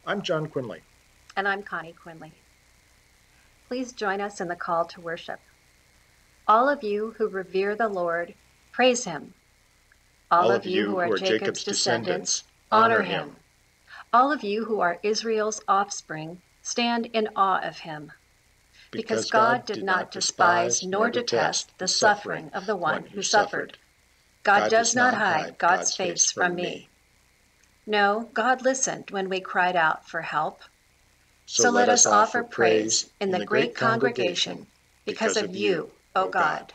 I'm John Quinley. And I'm Connie Quinley. Please join us in the call to worship. All of you who revere the Lord, praise him. All of you who are Jacob's descendants, honor him. All of you who are Israel's offspring, stand in awe of him. Because God did not despise nor detest the suffering of the one who suffered. God does not hide God's face from me. No, God listened when we cried out for help. So let us offer praise in the great congregation because of you, O God.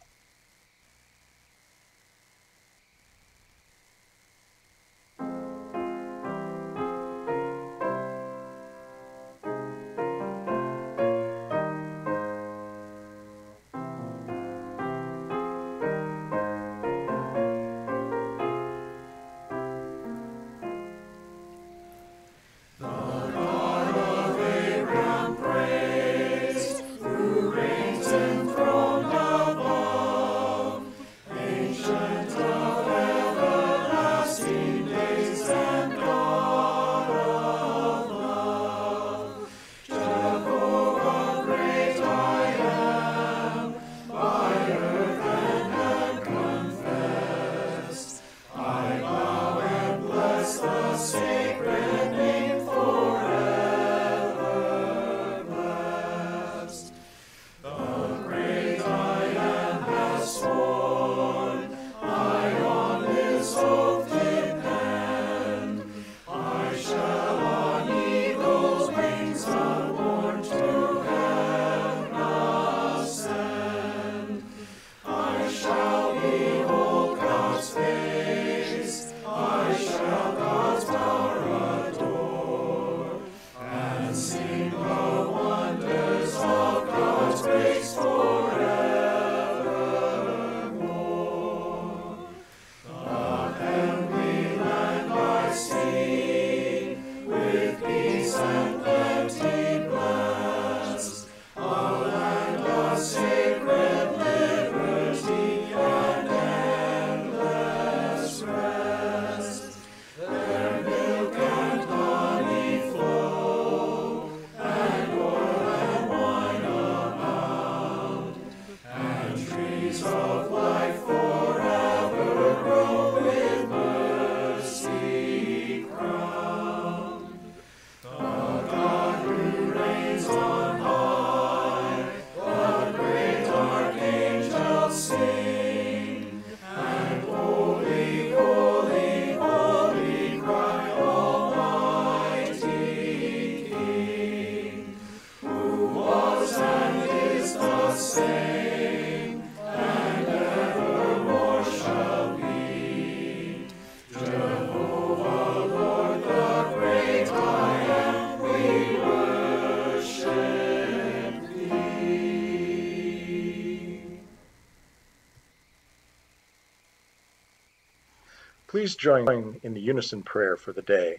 Please join in the unison prayer for the day.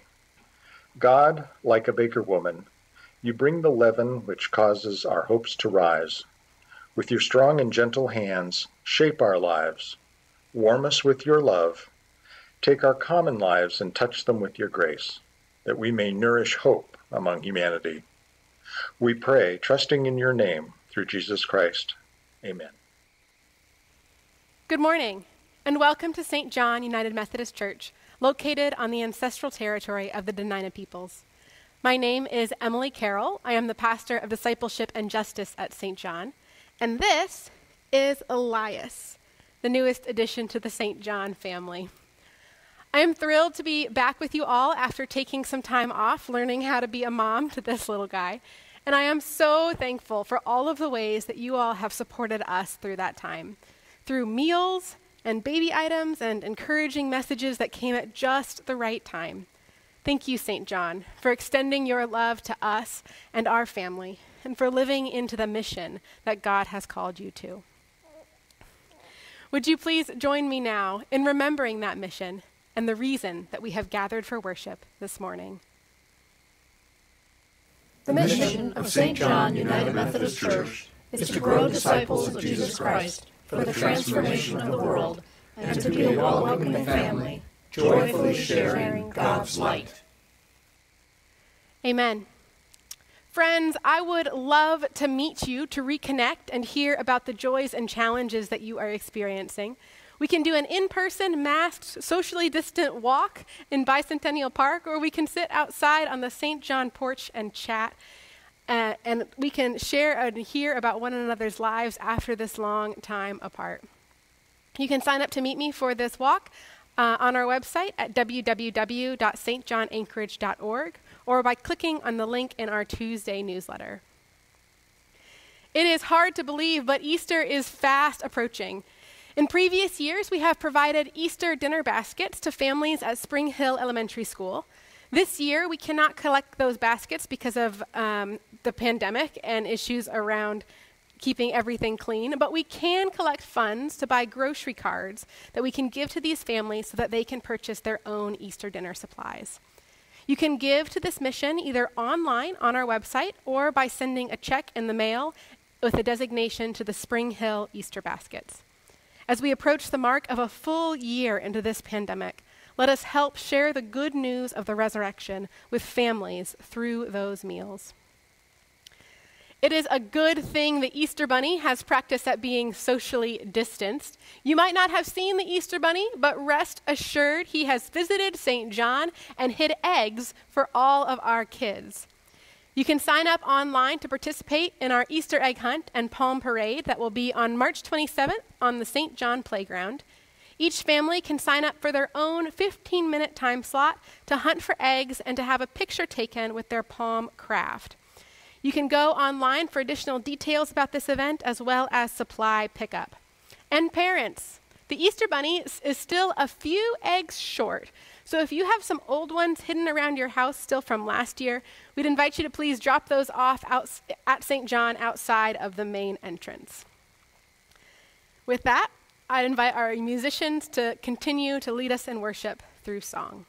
God, like a baker woman, you bring the leaven which causes our hopes to rise. With your strong and gentle hands, shape our lives. Warm us with your love. Take our common lives and touch them with your grace, that we may nourish hope among humanity. We pray, trusting in your name, through Jesus Christ. Amen. Good morning, and welcome to St. John United Methodist Church, located on the ancestral territory of the Dena'ina peoples. My name is Emily Carroll. I am the pastor of discipleship and justice at St. John, and this is Elias, the newest addition to the St. John family. I am thrilled to be back with you all after taking some time off learning how to be a mom to this little guy, and I am so thankful for all of the ways that you all have supported us through that time, through meals and baby items and encouraging messages that came at just the right time. Thank you, St. John, for extending your love to us and our family, and for living into the mission that God has called you to. Would you please join me now in remembering that mission and the reason that we have gathered for worship this morning? The mission of St. John United Methodist Church is to grow disciples of Jesus Christ for the transformation of the world and to be a welcoming family, joyfully sharing God's light. Amen. Friends, I would love to meet you to reconnect and hear about the joys and challenges that you are experiencing. We can do an in-person, masked, socially distant walk in Bicentennial Park, or we can sit outside on the St. John porch and chat. And we can share and hear about one another's lives after this long time apart. You can sign up to meet me for this walk on our website at www.stjohnanchorage.org or by clicking on the link in our Tuesday newsletter. It is hard to believe, but Easter is fast approaching. In previous years, we have provided Easter dinner baskets to families at Spring Hill Elementary School. This year, we cannot collect those baskets because of the pandemic and issues around keeping everything clean, but we can collect funds to buy grocery cards that we can give to these families so that they can purchase their own Easter dinner supplies. You can give to this mission either online on our website or by sending a check in the mail with a designation to the Spring Hill Easter baskets. As we approach the mark of a full year into this pandemic, let us help share the good news of the resurrection with families through those meals. It is a good thing the Easter Bunny has practiced at being socially distanced. You might not have seen the Easter Bunny, but rest assured he has visited St. John and hid eggs for all of our kids. You can sign up online to participate in our Easter egg hunt and palm parade that will be on March 27th on the St. John playground. Each family can sign up for their own 15-minute time slot to hunt for eggs and to have a picture taken with their palm craft. You can go online for additional details about this event as well as supply pickup. And parents, the Easter Bunny is still a few eggs short. So if you have some old ones hidden around your house still from last year, we'd invite you to please drop those off at St. John outside of the main entrance. With that, I'd invite our musicians to continue to lead us in worship through song.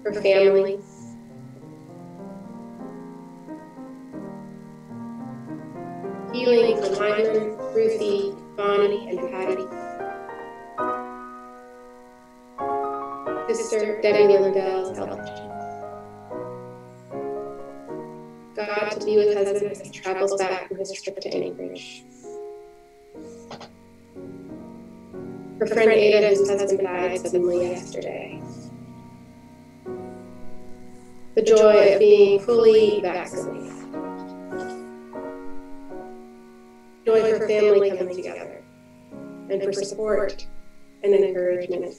for families, healing for Lyman, Ruthie, Bonnie, and Patty. Sister Debbie Lindell's health. God to be with husband as he travels back from his trip to Anchorage. Her friend Ada, whose husband died suddenly yesterday. The joy of being fully vaccinated. Joy for family coming together, and for support and encouragement.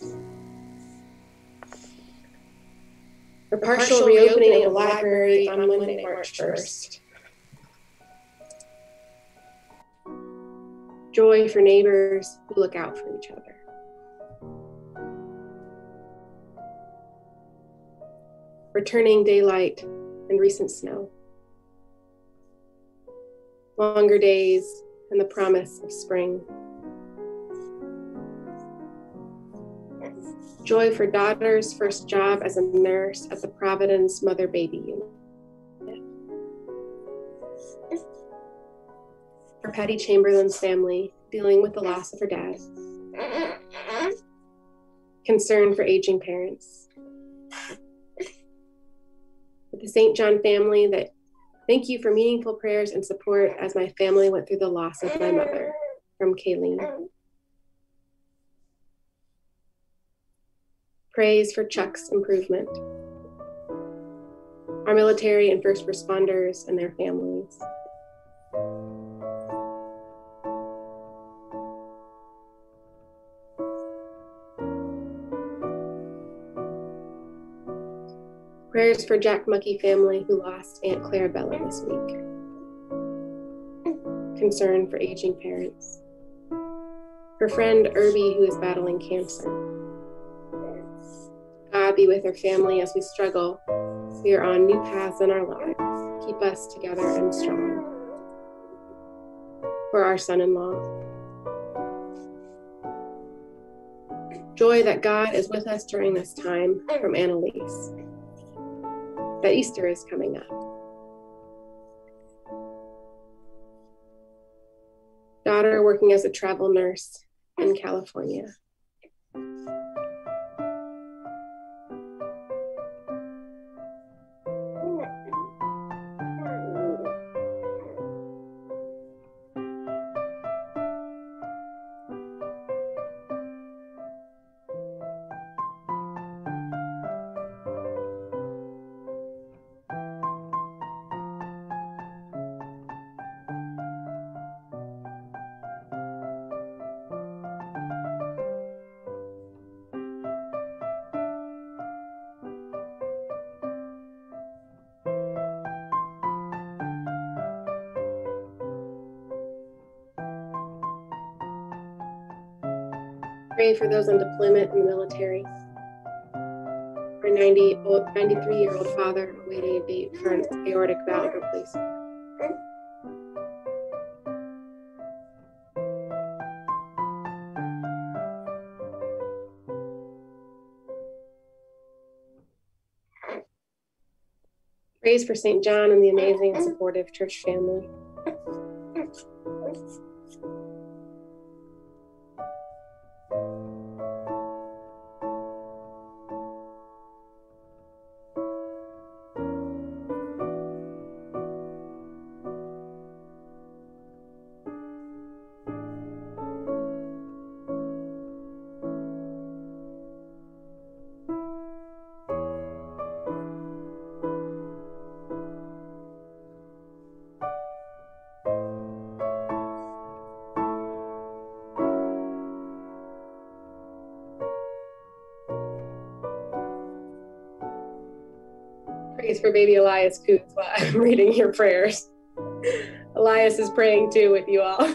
For partial reopening of the library on Monday, March 1st. Joy for neighbors who look out for each other. Returning daylight and recent snow. Longer days and the promise of spring. Joy for daughter's first job as a nurse at the Providence Mother-Baby Unit. For Patty Chamberlain's family dealing with the loss of her dad. Concern for aging parents. For the St. John family, that thank you for meaningful prayers and support as my family went through the loss of my mother, from Kayleen. Praise for Chuck's improvement. Our military and first responders and their families. Prayers for Jack Muckey family who lost Aunt Clarabella this week. Concern for aging parents. Her friend Irby who is battling cancer. God be with her family as we struggle. We are on new paths in our lives. Keep us together and strong. For our son-in-law. Joy that God is with us during this time, from Annalise. That Easter is coming up. Daughter working as a travel nurse in California. Pray for those on deployment in the military. Our 93-year-old father awaiting a date for an aortic valve replacement. Praise for St. John and the amazing and supportive church family. Praise for baby Elias Coots while I'm reading your prayers. Elias is praying too with you all.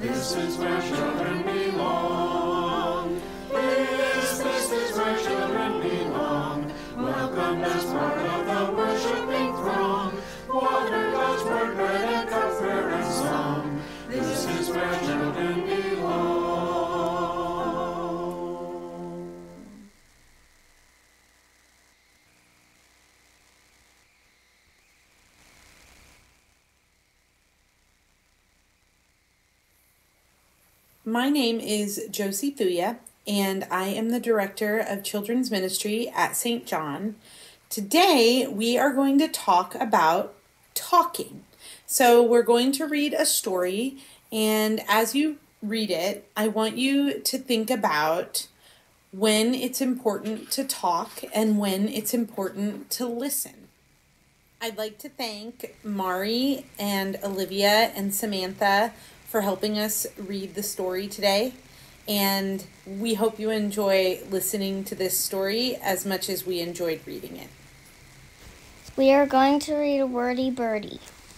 This is where children belong. This is where children belong. Welcome as part of the worshiping throng. Water, God's word, bread, and cup, prayer and song. This is where children belong. My name is Josie Thuya, and I am the Director of Children's Ministry at St. John. Today, we are going to talk about talking. So we're going to read a story, and as you read it, I want you to think about when it's important to talk and when it's important to listen. I'd like to thank Mari and Olivia and Samantha for helping us read the story today, and we hope you enjoy listening to this story as much as we enjoyed reading it. We are going to read Wordy Birdie.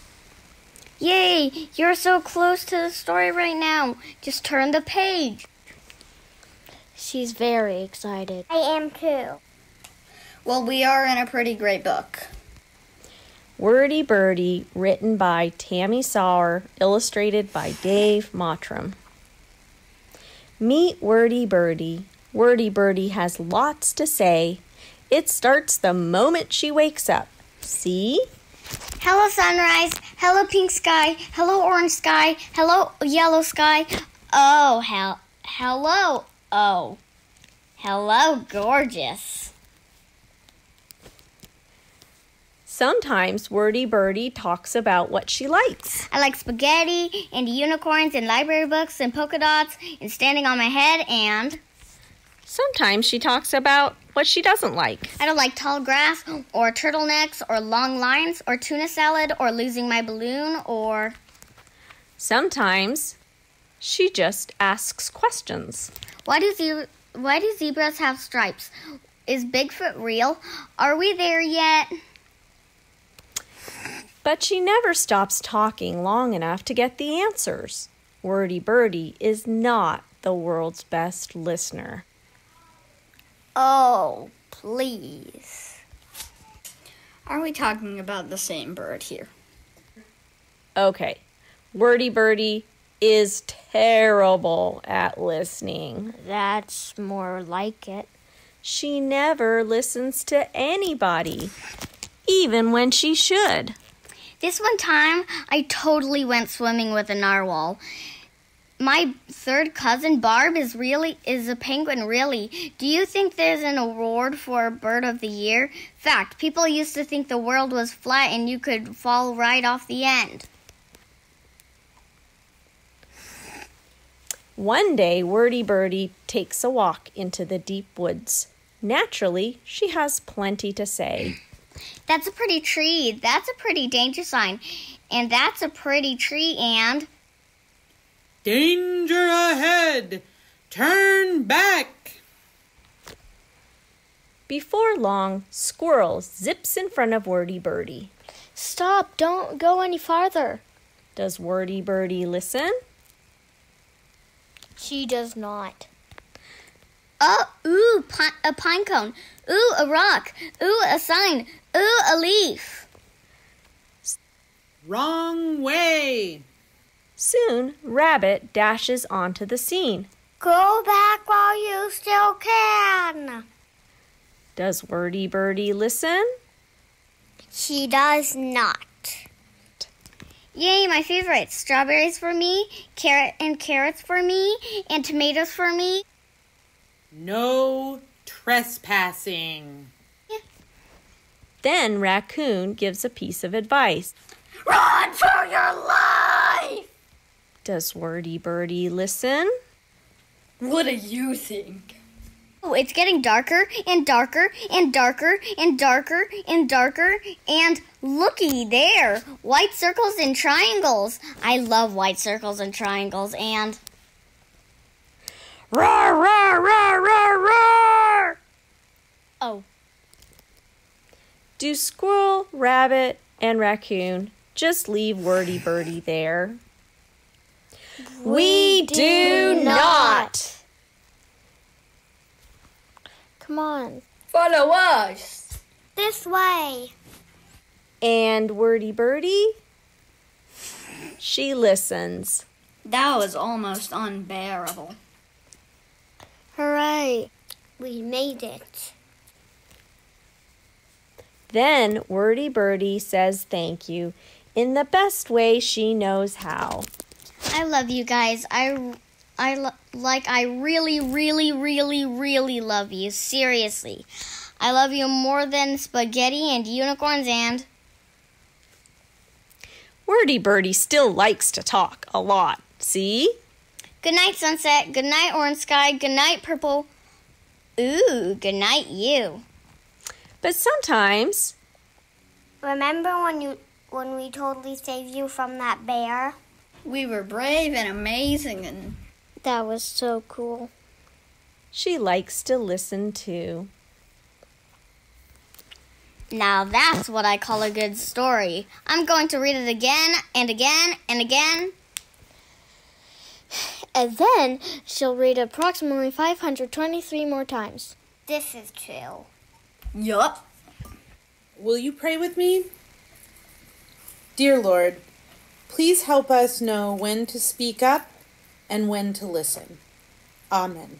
Yay! You're so close to the story right now. Just turn the page. She's very excited. I am too. Well, we are in a pretty great book. Wordy Birdie, written by Tammy Sauer, illustrated by Dave Mottram. Meet Wordy Birdie. Wordy Birdie has lots to say. It starts the moment she wakes up. See? Hello, sunrise. Hello, pink sky. Hello, orange sky. Hello, yellow sky. Oh, hello. Oh, hello, gorgeous. Sometimes Wordy Birdie talks about what she likes. I like spaghetti and unicorns and library books and polka dots and standing on my head and... Sometimes she talks about what she doesn't like. I don't like tall grass or turtlenecks or long lines or tuna salad or losing my balloon or... Sometimes she just asks questions. Why do zebras have stripes? Is Bigfoot real? Are we there yet? But she never stops talking long enough to get the answers. Wordy Birdie is not the world's best listener. Oh, please. Are we talking about the same bird here? Okay, Wordy Birdie is terrible at listening. That's more like it. She never listens to anybody, even when she should. This one time, I totally went swimming with a narwhal. My third cousin, Barb, is a penguin, really. Do you think there's an award for Bird of the Year? Fact, people used to think the world was flat and you could fall right off the end. One day, Wordy Birdie takes a walk into the deep woods. Naturally, she has plenty to say. That's a pretty tree. That's a pretty danger sign. And that's a pretty tree and... Danger ahead! Turn back! Before long, Squirrel zips in front of Wordy Birdie. Stop! Don't go any farther. Does Wordy Birdie listen? She does not. Oh, ooh, a pine cone. Ooh, a rock. Ooh, a sign. Ooh, a leaf. Wrong way. Soon, Rabbit dashes onto the scene. Go back while you still can. Does Wordy Birdie listen? She does not. Yay, my favorites. Strawberries for me, carrots for me, and tomatoes for me. No trespassing. Then Raccoon gives a piece of advice. Run for your life! Does Wordy Birdie listen? What do you think? Oh, it's getting darker and darker and darker and darker and darker and looky there, white circles and triangles. I love white circles and triangles and... Roar, roar, roar, roar, roar! Oh. Do Squirrel, Rabbit, and Raccoon just leave Wordy Birdie there? We do not. Come on. Follow us. This way. And Wordy Birdie, she listens. That was almost unbearable. Hooray. We made it. Then Wordy Birdie says thank you in the best way she knows how. I love you guys. I really, really, really, really love you. Seriously. I love you more than spaghetti and unicorns and... Wordy Birdie still likes to talk a lot, see? Good night, sunset. Good night, orange sky. Good night, purple. Ooh, good night, you. But sometimes... Remember when we totally saved you from that bear? We were brave and amazing and... That was so cool. She likes to listen too. Now that's what I call a good story. I'm going to read it again and again and again. And then she'll read approximately 523 more times. This is true. Yup. Will you pray with me? Dear Lord, please help us know when to speak up and when to listen. Amen.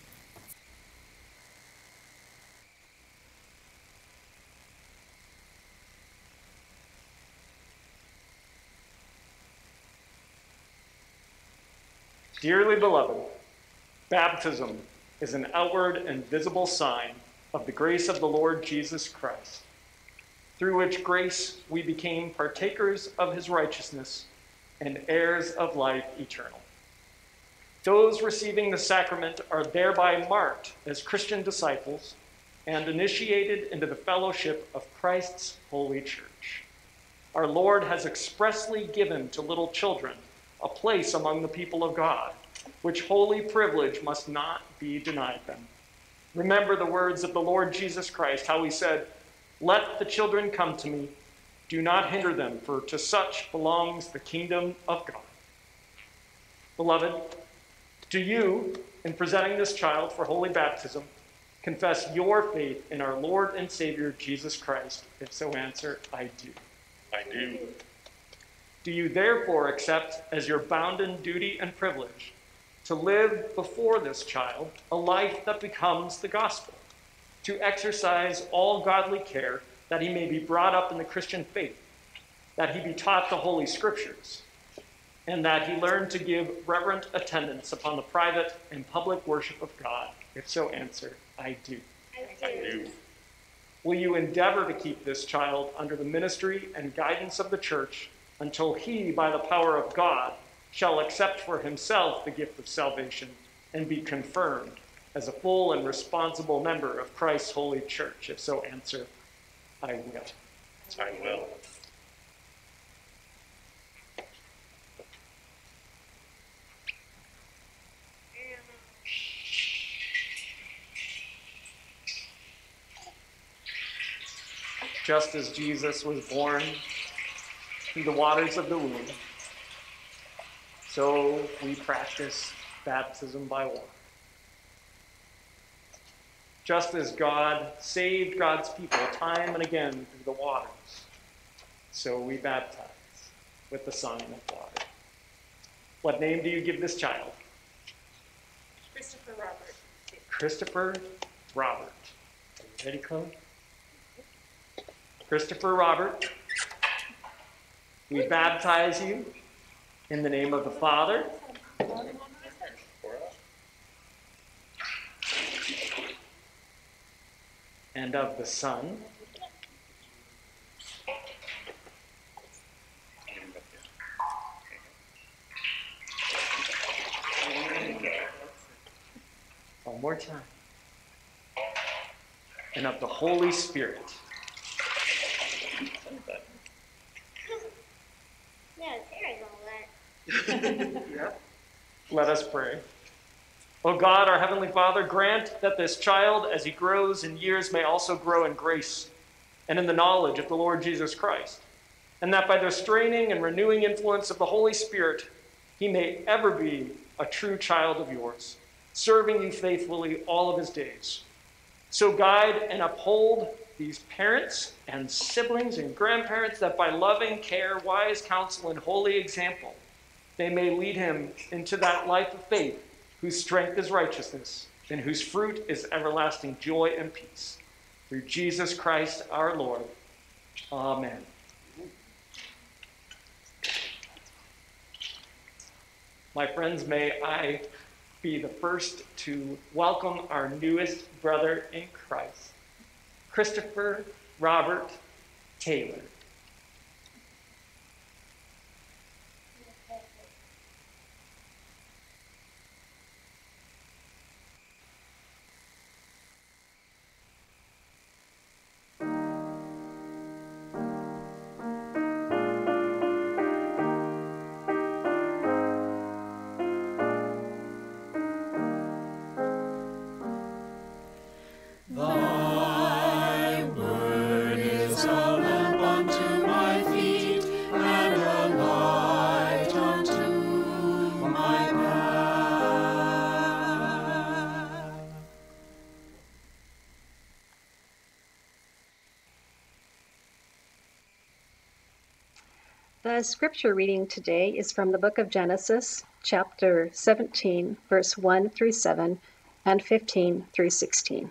Dearly beloved, baptism is an outward and visible sign of the grace of the Lord Jesus Christ, through which grace we became partakers of his righteousness and heirs of life eternal. Those receiving the sacrament are thereby marked as Christian disciples and initiated into the fellowship of Christ's holy church. Our Lord has expressly given to little children a place among the people of God, which holy privilege must not be denied them. Remember the words of the Lord Jesus Christ, how he said, "Let the children come to me, do not hinder them, for to such belongs the kingdom of God." Beloved, do you, in presenting this child for holy baptism, confess your faith in our Lord and Savior Jesus Christ? If so, answer, I do. I do. Do you therefore accept as your bounden duty and privilege to live before this child a life that becomes the gospel, to exercise all godly care that he may be brought up in the Christian faith, that he be taught the Holy Scriptures, and that he learn to give reverent attendance upon the private and public worship of God? If so, answer, I do. I do. Will you endeavor to keep this child under the ministry and guidance of the church until he, by the power of God, shall accept for himself the gift of salvation and be confirmed as a full and responsible member of Christ's holy church? If so, answer, I will. I will. Just as Jesus was born through the waters of the womb, so we practice baptism by water. Just as God saved God's people time and again through the waters, so we baptize with the sign of water. What name do you give this child? Christopher Robert. Christopher Robert. Are you ready, Chloe? Christopher Robert, we baptize you in the name of the Father, and of the Son, one more time, and of the Holy Spirit. Let us pray. O God, our Heavenly Father, grant that this child, as he grows in years, may also grow in grace and in the knowledge of the Lord Jesus Christ, and that by the straining and renewing influence of the Holy Spirit, he may ever be a true child of yours, serving you faithfully all of his days. So guide and uphold these parents and siblings and grandparents, that by loving care, wise counsel, and holy example, they may lead him into that life of faith, whose strength is righteousness, and whose fruit is everlasting joy and peace. Through Jesus Christ our Lord. Amen. My friends, may I be the first to welcome our newest brother in Christ, Christopher Robert Taylor. The scripture reading today is from the book of Genesis, chapter 17, verse 1 through 7, and 15 through 16.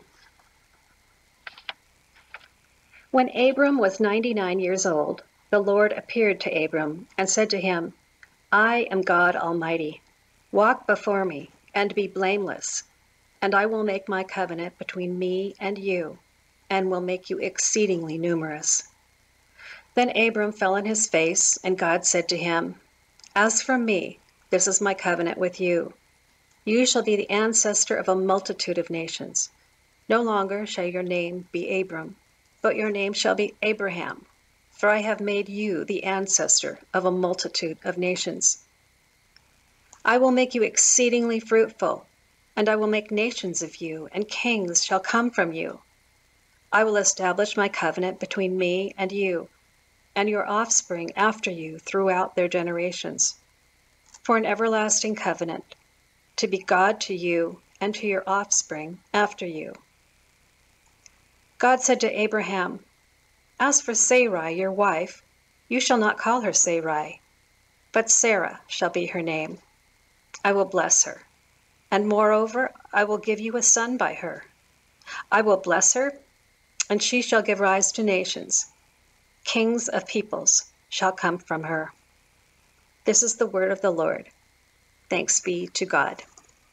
When Abram was 99 years old, the Lord appeared to Abram and said to him, I am God Almighty. Walk before me and be blameless, and I will make my covenant between me and you, and will make you exceedingly numerous. Then Abram fell on his face, and God said to him, As for me, this is my covenant with you. You shall be the ancestor of a multitude of nations. No longer shall your name be Abram, but your name shall be Abraham, for I have made you the ancestor of a multitude of nations. I will make you exceedingly fruitful, and I will make nations of you, and kings shall come from you. I will establish my covenant between me and you, and your offspring after you throughout their generations, for an everlasting covenant, to be God to you and to your offspring after you. God said to Abraham, As for Sarai, your wife, you shall not call her Sarai, but Sarah shall be her name. I will bless her, and moreover, I will give you a son by her. I will bless her, and she shall give rise to nations. Kings of peoples shall come from her. This is the word of the Lord. Thanks be to God.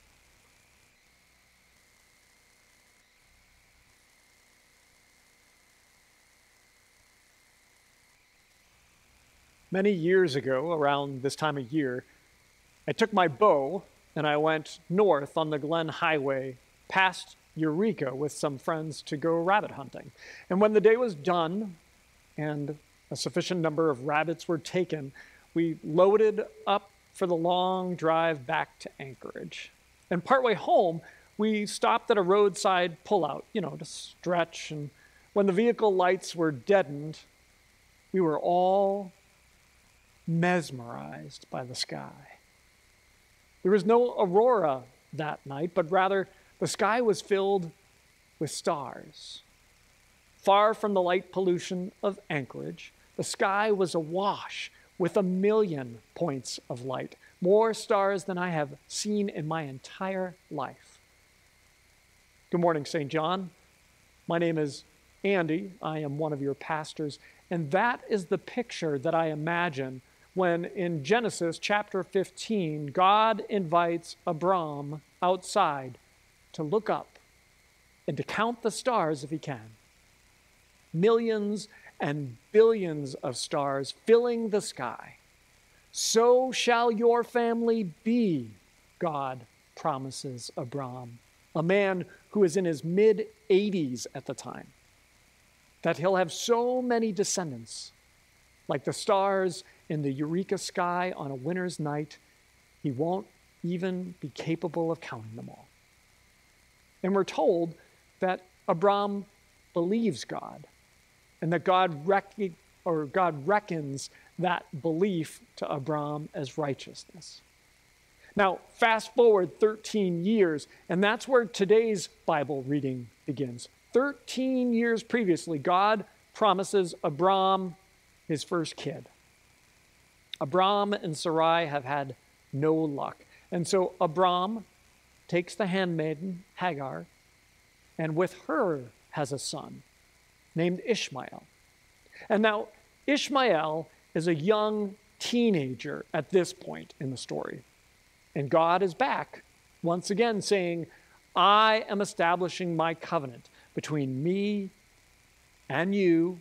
Many years ago, around this time of year, I took my bow and I went north on the Glen Highway past Eureka with some friends to go rabbit hunting. And when the day was done, and a sufficient number of rabbits were taken, we loaded up for the long drive back to Anchorage. And partway home, we stopped at a roadside pullout, to stretch. And when the vehicle lights were deadened, we were all mesmerized by the sky. There was no aurora that night, but rather the sky was filled with stars. Far from the light pollution of Anchorage, the sky was awash with 1 million points of light, more stars than I have seen in my entire life. Good morning, St. John. My name is Andy. I am one of your pastors, and that is the picture that I imagine when in Genesis chapter 15, God invites Abram outside to look up and to count the stars if he can. Millions and billions of stars filling the sky. So shall your family be, God promises Abram, a man who is in his mid-80s at the time, that he'll have so many descendants, like the stars in the Eureka sky on a winter's night, he won't even be capable of counting them all. And we're told that Abram believes God, and that God reckons that belief to Abram as righteousness. Now, fast forward 13 years, and that's where today's Bible reading begins. 13 years previously, God promises Abram his first kid. Abram and Sarai have had no luck. And so Abram takes the handmaiden, Hagar, and with her has a son named Ishmael. And now Ishmael is a young teenager at this point in the story. And God is back once again saying, I am establishing my covenant between me and you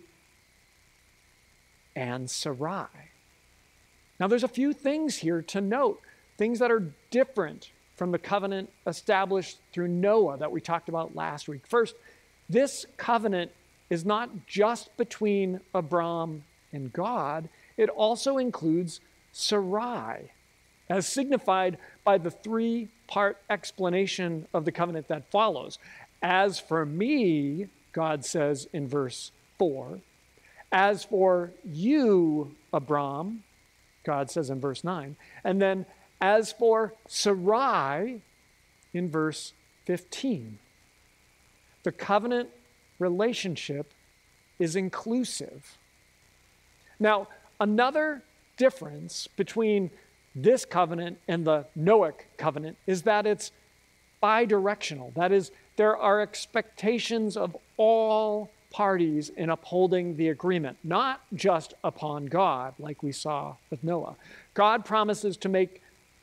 and Sarai. Now there's a few things here to note, things that are different from the covenant established through Noah that we talked about last week. First, this covenant is not just between Abram and God, it also includes Sarai, as signified by the three-part explanation of the covenant that follows. As for me, God says in verse 4, as for you, Abram, God says in verse 9, and then as for Sarai in verse 15. The covenant relationship is inclusive. Now, another difference between this covenant and the Noahic covenant is that it's bidirectional. That is, there are expectations of all parties in upholding the agreement, not just upon God, like we saw with Noah. God promises to make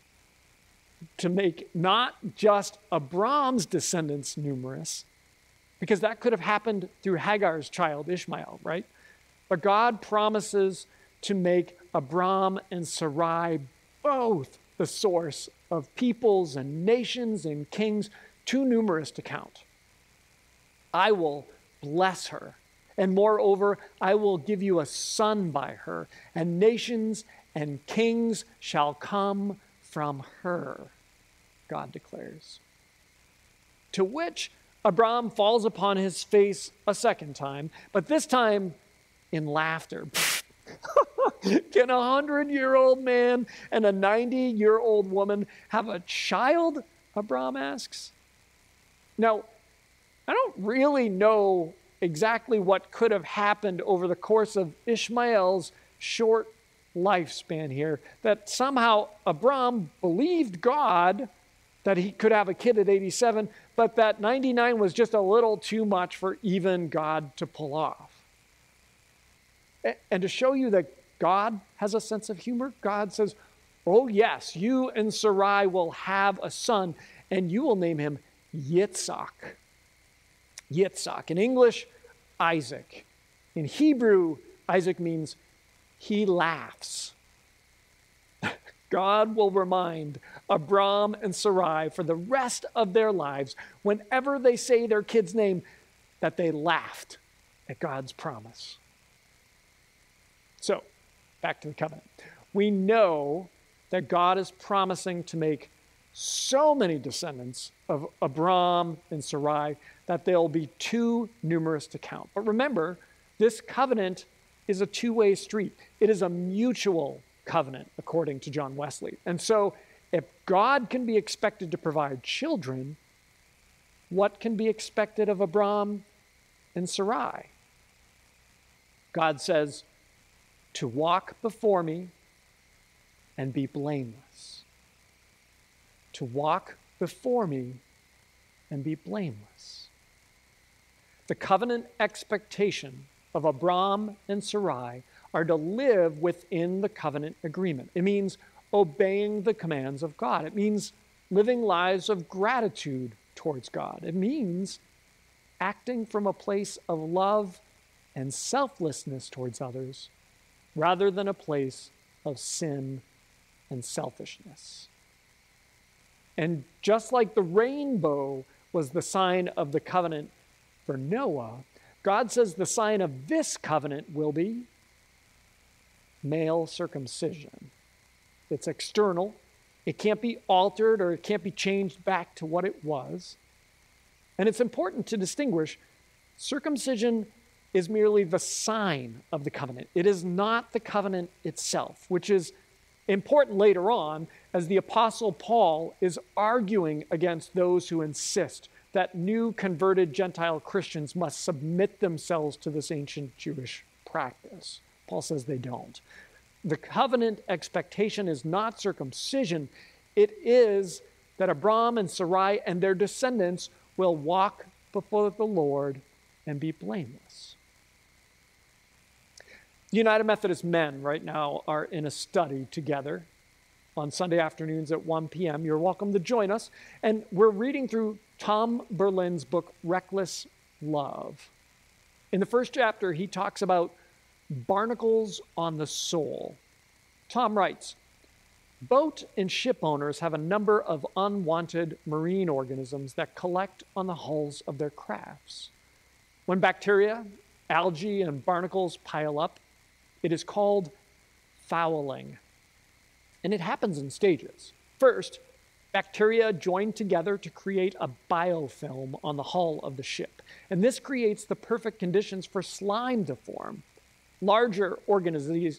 not just Abram's descendants numerous, because that could have happened through Hagar's child, Ishmael, right? But God promises to make Abram and Sarai both the source of peoples and nations and kings too numerous to count. I will bless her, and moreover, I will give you a son by her, and nations and kings shall come from her, God declares. To which Abram falls upon his face a second time, but this time in laughter. Can a 100-year-old man and a 90-year-old woman have a child? Abram asks. Now, I don't really know exactly what could have happened over the course of Ishmael's short lifespan here, that somehow Abram believed God that he could have a kid at 87, but that 99 was just a little too much for even God to pull off. And to show you that God has a sense of humor, God says, oh yes, you and Sarai will have a son, and you will name him Yitzhak. Yitzhak. In English, Isaac. In Hebrew, Isaac means he laughs. God will remind Abram and Sarai for the rest of their lives, whenever they say their kid's name, that they laughed at God's promise. So, back to the covenant. We know that God is promising to make so many descendants of Abram and Sarai that they'll be too numerous to count. But remember, this covenant is a two-way street. It is a mutual covenant, according to John Wesley. And so, if God can be expected to provide children, what can be expected of Abram and Sarai? God says, to walk before me and be blameless. To walk before me and be blameless. The covenant expectation of Abram and Sarai are to live within the covenant agreement. It means obeying the commands of God. It means living lives of gratitude towards God. It means acting from a place of love and selflessness towards others, rather than a place of sin and selfishness. And just like the rainbow was the sign of the covenant for Noah, God says the sign of this covenant will be male circumcision. It's external. It can't be altered or it can't be changed back to what it was. And it's important to distinguish circumcision is merely the sign of the covenant. It is not the covenant itself, which is important later on as the Apostle Paul is arguing against those who insist that new converted Gentile Christians must submit themselves to this ancient Jewish practice. Paul says they don't. The covenant expectation is not circumcision. It is that Abram and Sarai and their descendants will walk before the Lord and be blameless. The United Methodist men right now are in a study together on Sunday afternoons at 1 p.m. You're welcome to join us. And we're reading through Tom Berlin's book, Reckless Love. In the first chapter, he talks about barnacles on the soul. Tom writes, boat and ship owners have a number of unwanted marine organisms that collect on the hulls of their crafts. When bacteria, algae, and barnacles pile up, it is called fouling. And it happens in stages. First, bacteria join together to create a biofilm on the hull of the ship. And this creates the perfect conditions for slime to form. Larger organisms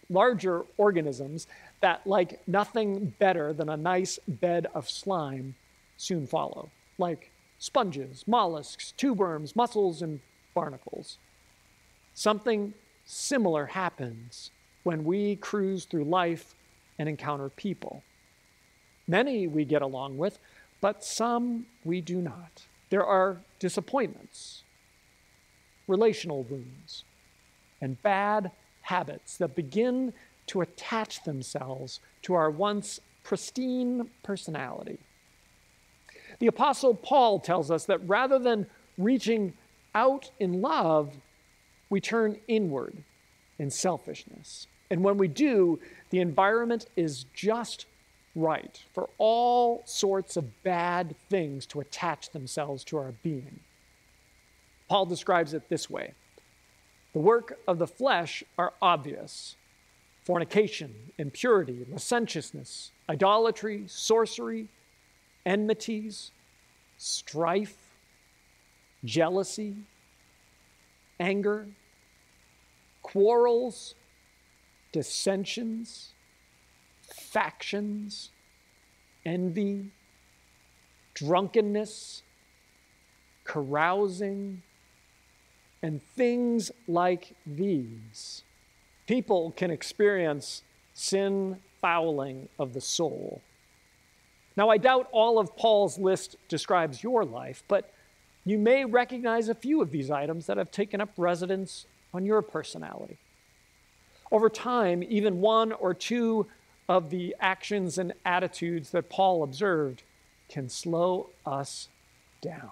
that like nothing better than a nice bed of slime soon follow, like sponges, mollusks, tube worms, mussels, and barnacles. Something similar happens when we cruise through life and encounter people. Many we get along with, but some we do not. There are disappointments, relational wounds, and bad habits that begin to attach themselves to our once pristine personality. The Apostle Paul tells us that rather than reaching out in love, we turn inward in selfishness. And when we do, the environment is just right for all sorts of bad things to attach themselves to our being. Paul describes it this way. The work of the flesh are obvious: fornication, impurity, licentiousness, idolatry, sorcery, enmities, strife, jealousy, anger, quarrels, dissensions, factions, envy, drunkenness, carousing, and things like these. People can experience sin fouling of the soul. Now, I doubt all of Paul's list describes your life, but you may recognize a few of these items that have taken up residence on your personality. Over time, even one or two of the actions and attitudes that Paul observed can slow us down.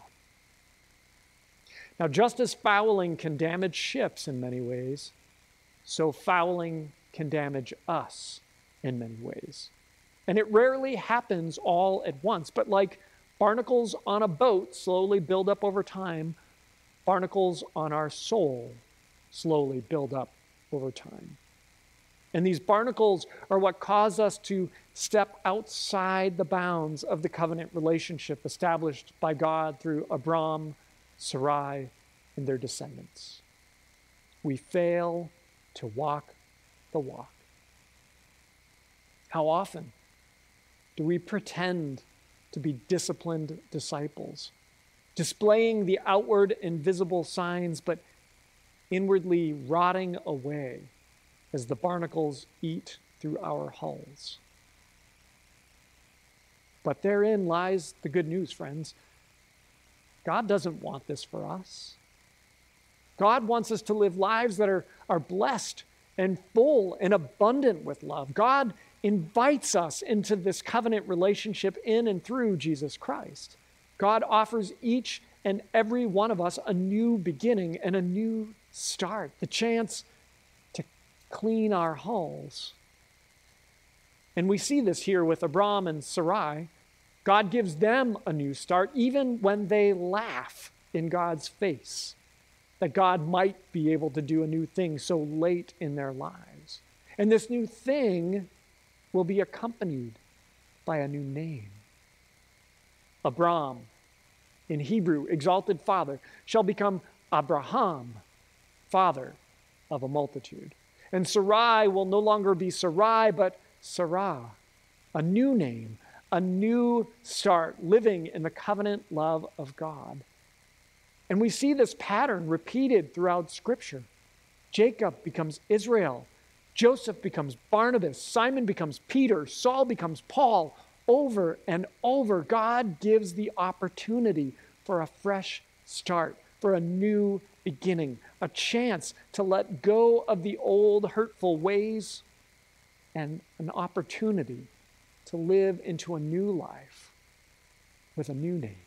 Now, just as fouling can damage ships in many ways, so fouling can damage us in many ways. And it rarely happens all at once, but like barnacles on a boat slowly build up over time, barnacles on our soul slowly build up over time. And these barnacles are what cause us to step outside the bounds of the covenant relationship established by God through Abram, Sarai, and their descendants. We fail to walk the walk. How often do we pretend to be disciplined disciples, displaying the outward and visible signs, but inwardly rotting away as the barnacles eat through our hulls? But therein lies the good news, friends. God doesn't want this for us. God wants us to live lives that are blessed and full and abundant with love. God invites us into this covenant relationship in and through Jesus Christ. God offers each and every one of us a new beginning and a new start, the chance to clean our hulls. And we see this here with Abram and Sarai. God gives them a new start even when they laugh in God's face, that God might be able to do a new thing so late in their lives. And this new thing will be accompanied by a new name. Abram, in Hebrew, exalted father, shall become Abraham, father of a multitude. And Sarai will no longer be Sarai, but Sarah, a new name, a new start, living in the covenant love of God. And we see this pattern repeated throughout Scripture. Jacob becomes Israel. Joseph becomes Barnabas. Simon becomes Peter. Saul becomes Paul. Over and over, God gives the opportunity for a fresh start, for a new beginning, a chance to let go of the old hurtful ways, and an opportunity to live into a new life with a new name.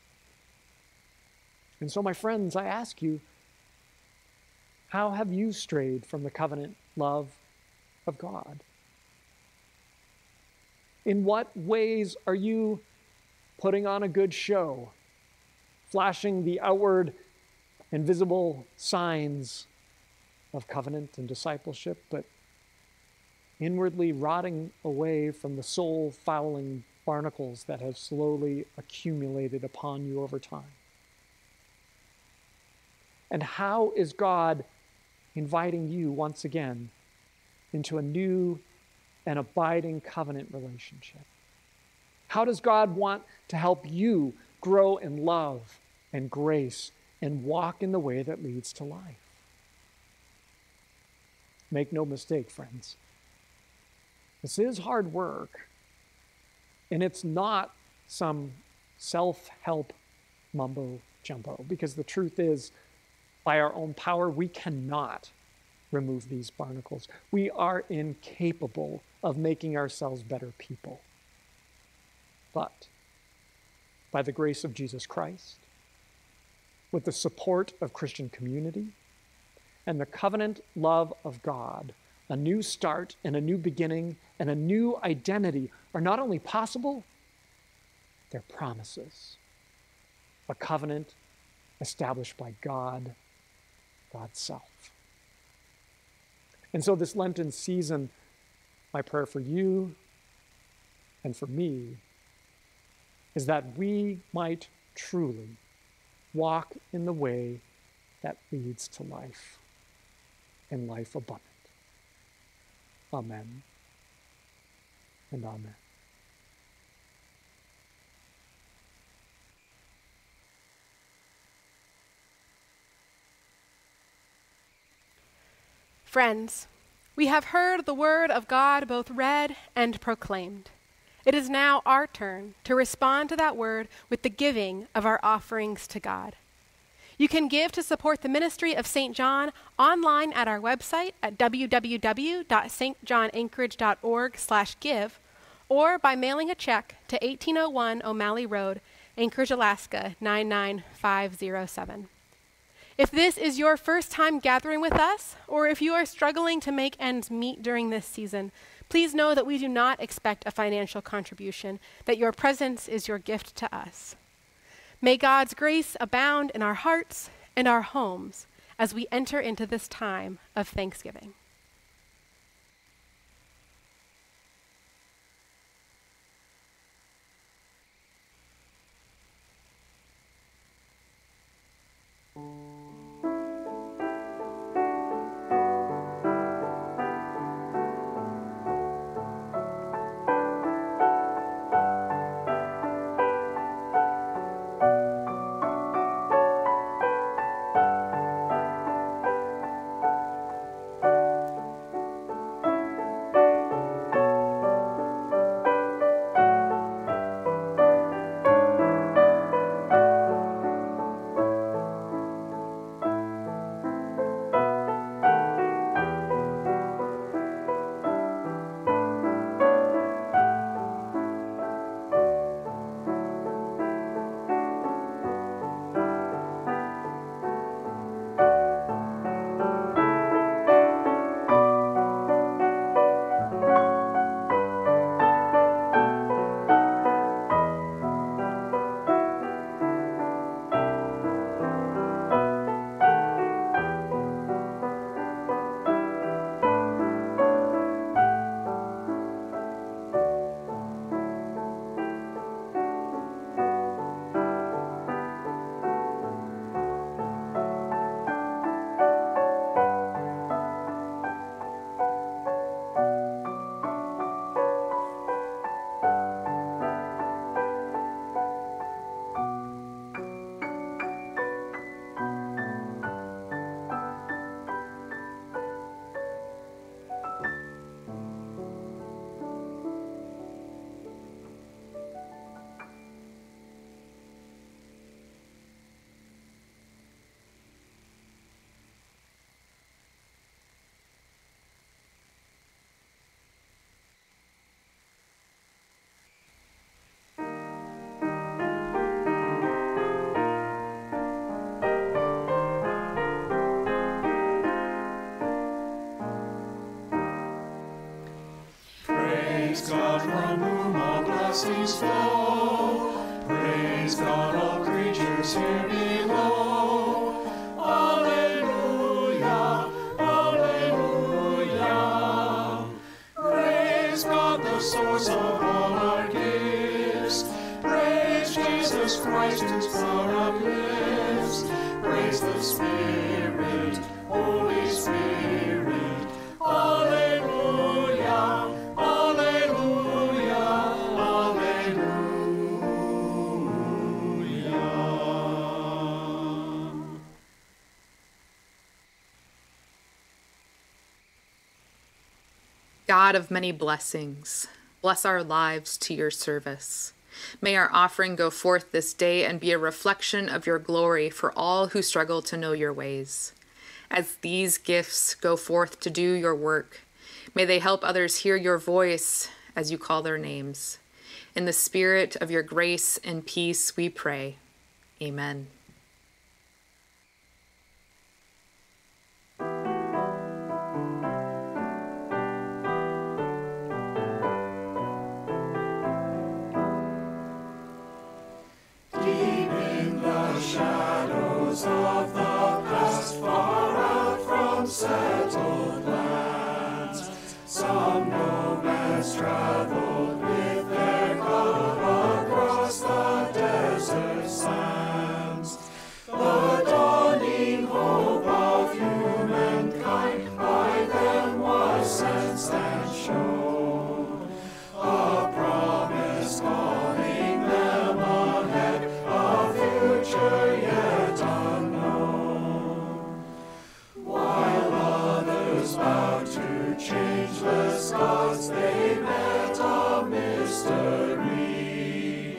And so, my friends, I ask you, how have you strayed from the covenant love of God? In what ways are you putting on a good show, flashing the outward and visible signs of covenant and discipleship, but inwardly rotting away from the soul-fouling barnacles that have slowly accumulated upon you over time? And how is God inviting you once again into a new and abiding covenant relationship? How does God want to help you grow in love and grace and walk in the way that leads to life? Make no mistake, friends. This is hard work, and it's not some self-help mumbo-jumbo, because the truth is, by our own power, we cannot remove these barnacles. We are incapable of making ourselves better people. But by the grace of Jesus Christ, with the support of Christian community, and the covenant love of God, a new start and a new beginning and a new identity are not only possible, they're promises. A covenant established by God, God's self. And so this Lenten season, my prayer for you and for me is that we might truly walk in the way that leads to life and life abundant. Amen and amen. Friends, we have heard the word of God both read and proclaimed. It is now our turn to respond to that word with the giving of our offerings to God. You can give to support the ministry of St. John online at our website at www.stjohnanchorage.org/give, or by mailing a check to 1801 O'Malley Road, Anchorage, Alaska 99507. If this is your first time gathering with us, or if you are struggling to make ends meet during this season, please know that we do not expect a financial contribution, that your presence is your gift to us. May God's grace abound in our hearts and our homes as we enter into this time of Thanksgiving. blessings flow. Praise God, all creatures here below. Alleluia, alleluia. Praise God, the source of all our gifts. Praise Jesus Christ, whose power uplifts. Praise the Spirit, Holy Spirit. Alleluia, alleluia, alleluia. God of many blessings, bless our lives to your service. May our offering go forth this day and be a reflection of your glory for all who struggle to know your ways. As these gifts go forth to do your work, may they help others hear your voice as you call their names. In the spirit of your grace and peace we pray. Amen. Shadows of the past, far out from settled lands, some nomads traveled with their God across the desert sands. The dawning hope of humankind by them was sensed and shown, a promise calling them ahead, a future yet unknown. While others bowed to changeless gods, they met a mystery,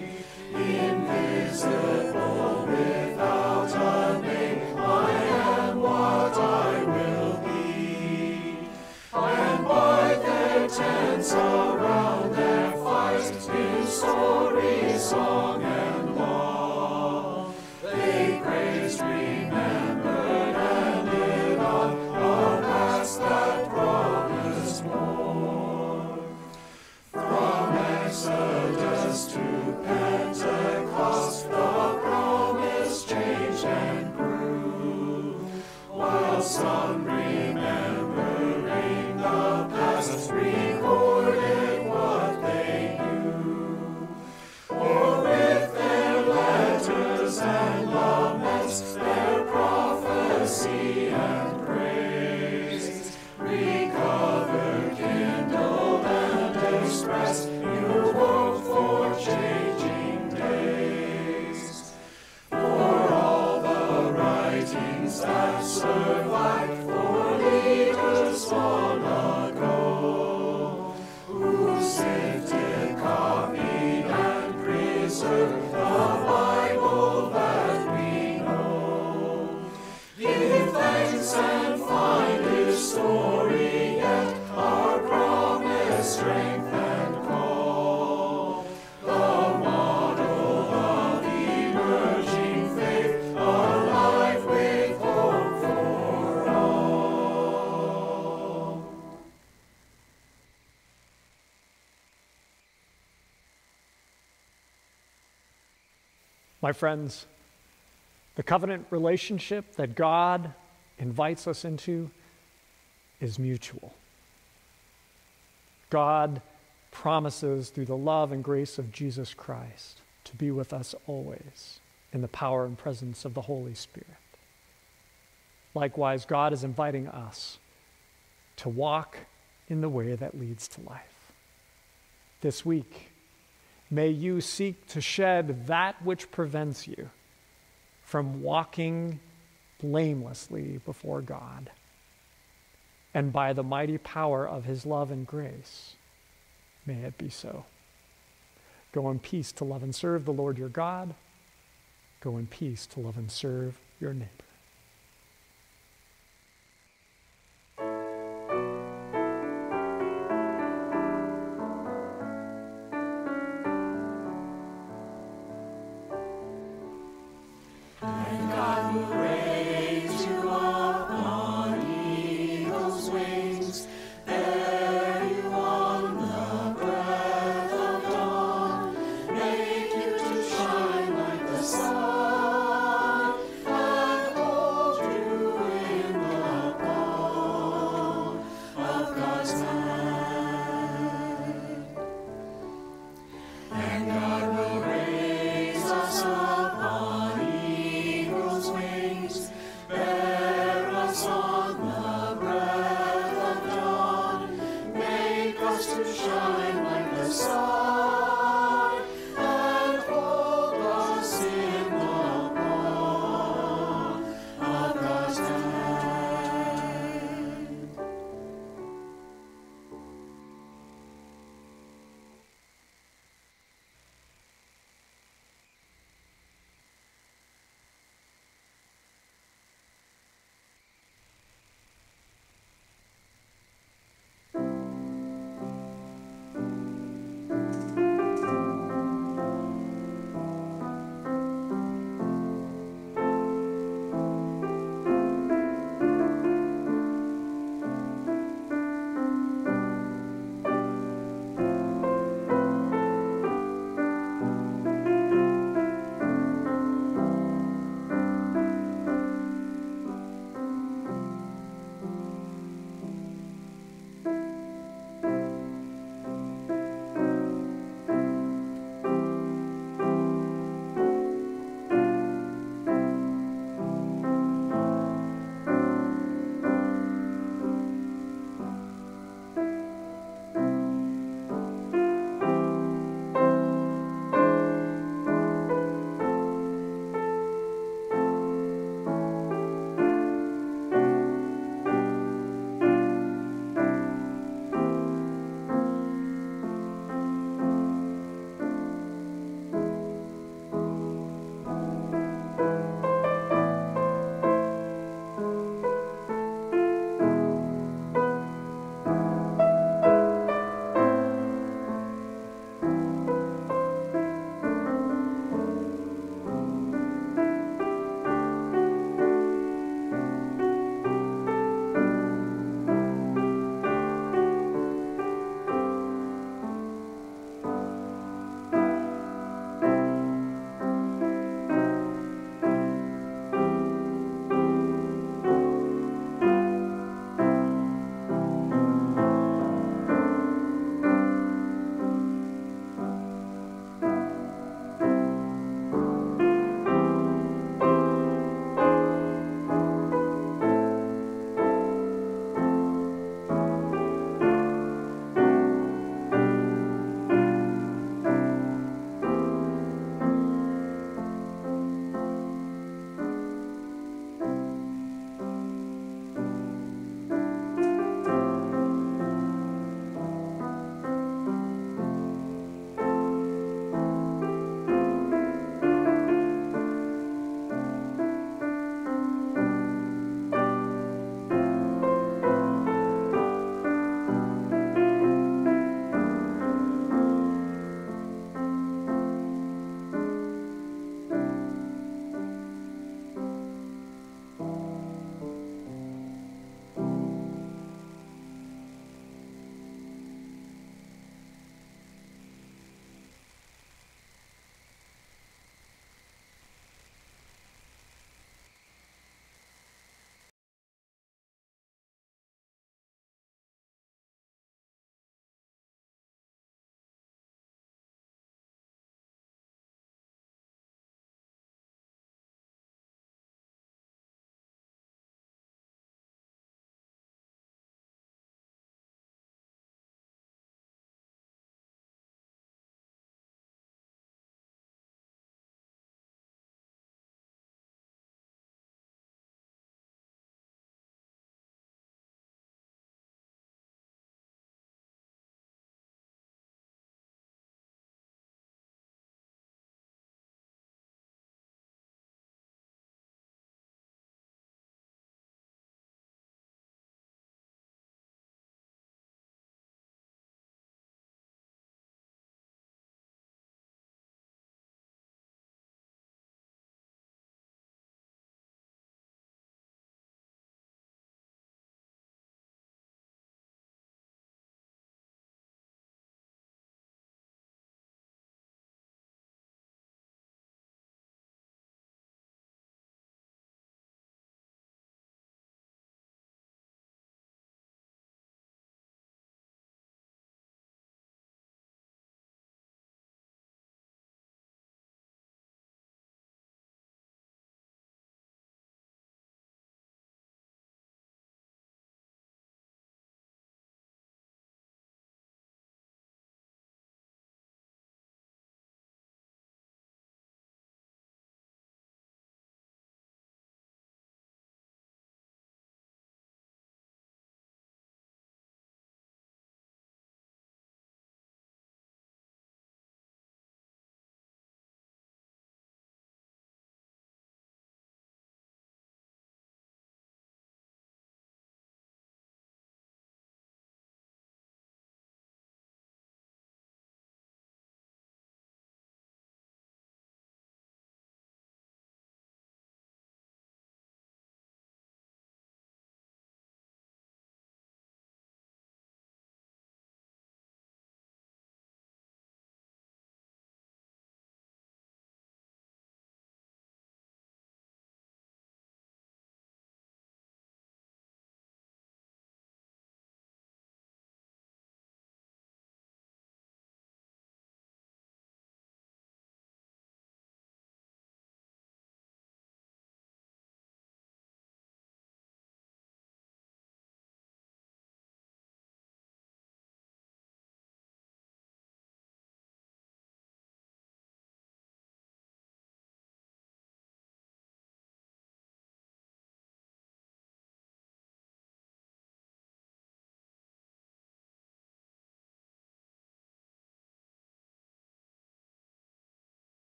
invisible without a name. I am what I will be. And by their tents around their fires, in story, song, and law, they praised, remembered, and lived on a past that promised more. From Exodus to Pentecost, the promise changed and grew, while some remembering the past recorded what they knew. For with their letters and laments, their prophecy and praise, recovered, kindled, and expressed new hope for changing days. For all the writings that survived, for leaders long ago, who sifted, copied, and preserved the Bible that we know. Give thanks and find His story yet, our promise, strength, and call. The model of emerging faith, alive with hope for all. My friends, the covenant relationship that God invites us into is mutual. God promises through the love and grace of Jesus Christ to be with us always in the power and presence of the Holy Spirit. Likewise, God is inviting us to walk in the way that leads to life. This week, may you seek to shed that which prevents you from walking blamelessly before God. And by the mighty power of His love and grace, may it be so. Go in peace to love and serve the Lord your God. Go in peace to love and serve your neighbor. So